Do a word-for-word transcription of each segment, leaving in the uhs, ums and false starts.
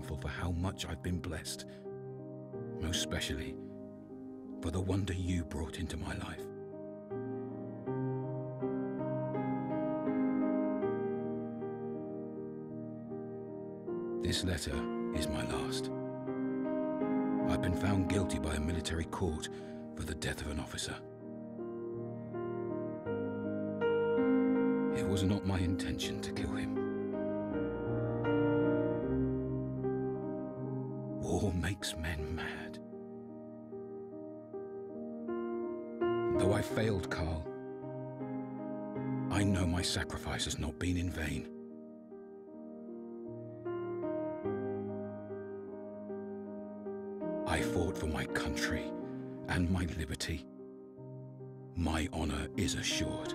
thankful for how much I've been blessed, most especially for the wonder you brought into my life. This letter is my last. I've been found guilty by a military court for the death of an officer. It was not my intention to kill him. War makes men mad. Though I failed Karl, I know my sacrifice has not been in vain. I fought for my country and my liberty. My honor is assured.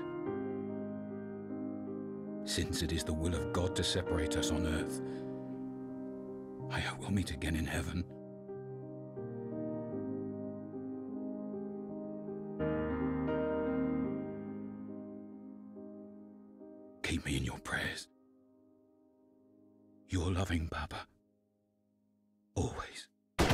Since it is the will of God to separate us on earth, I hope we'll meet again in heaven. Keep me in your prayers. Your loving Papa. Always.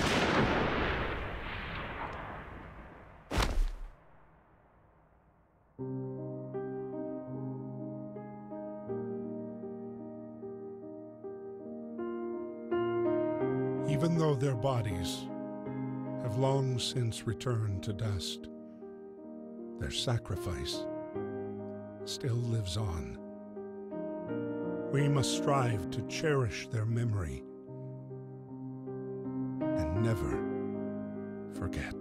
Even though their bodies have long since returned to dust, their sacrifice still lives on. We must strive to cherish their memory and never forget.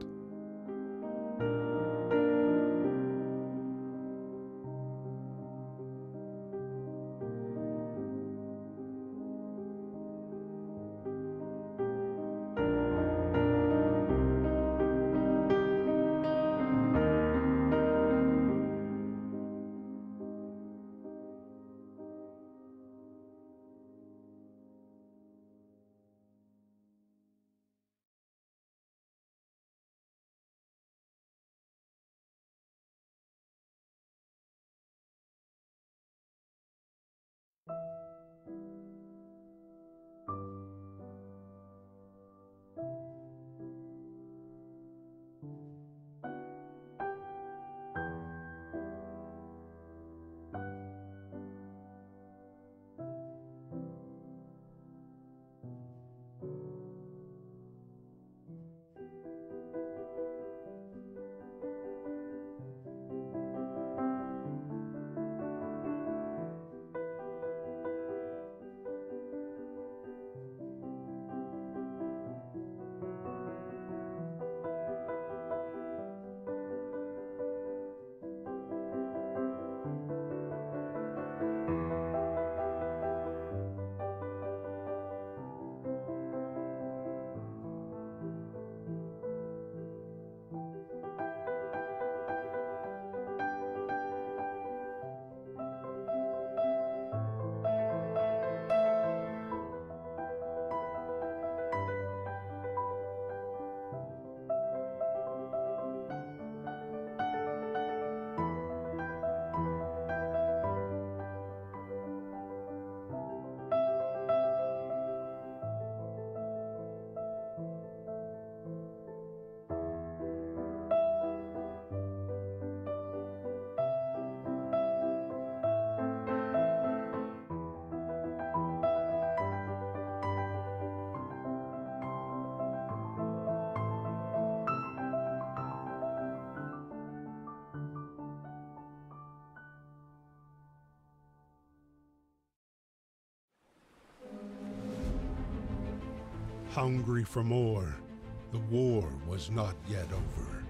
Hungry for more, the war was not yet over.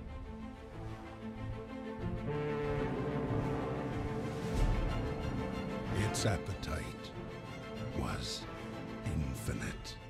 Its appetite was infinite.